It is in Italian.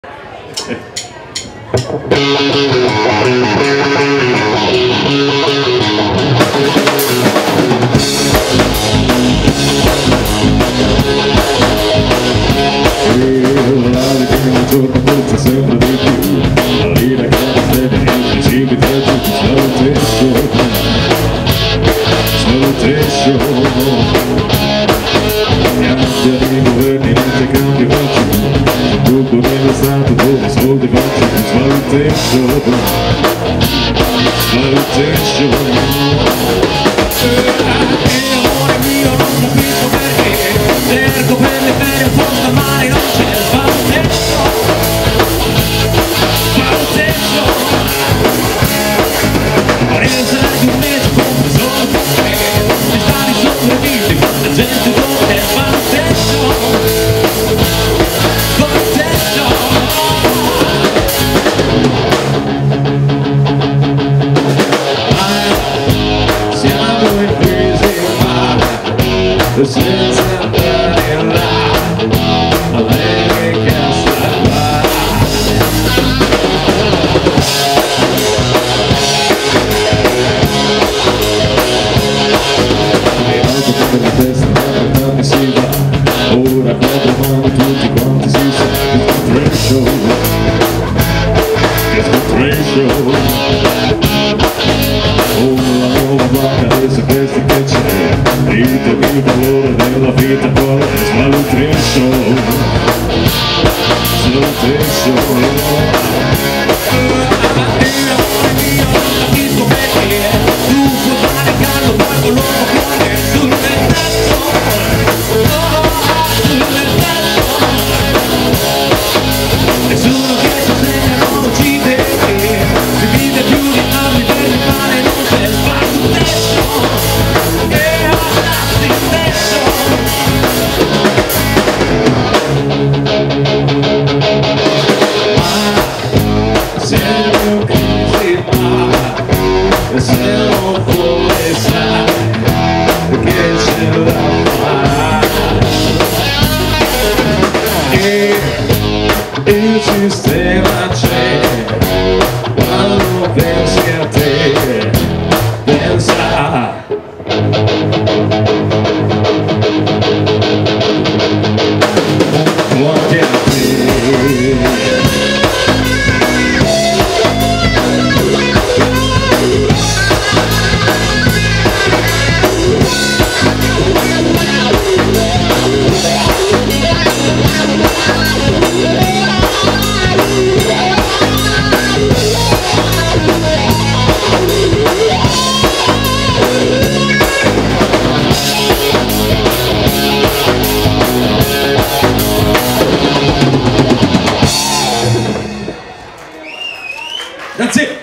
Sempre di più la vita che non vede ci mi piace smaltescio niente di governi niente cambia faccio tutto nello stato dove soldi faccio smaltescio amore mio non capisco perché cerco per le ferie posto al mare non c'è smaltescio di un mese come solo te e stavi sopravvivi la gente come è smaltescio siamo in crisi ma senza andare là lei che sta là per la testa, guardami si va ora quando mano tutti quanti si sa it's the train show oh la nuova placa e sapesti che c'è il valore della vita poi ma lo train show slow train show capisco perché tu puoi fare caldo poi con l'uomo fuori sul letto nessuno che si sveglia non uccide si vive più di anni per il male non c'è smaltescio e basta stesso ma siamo in crisi ma se non vuoi sai che c'è da fare e il sistema c'è quando pensi a te pensa anche a te That's it.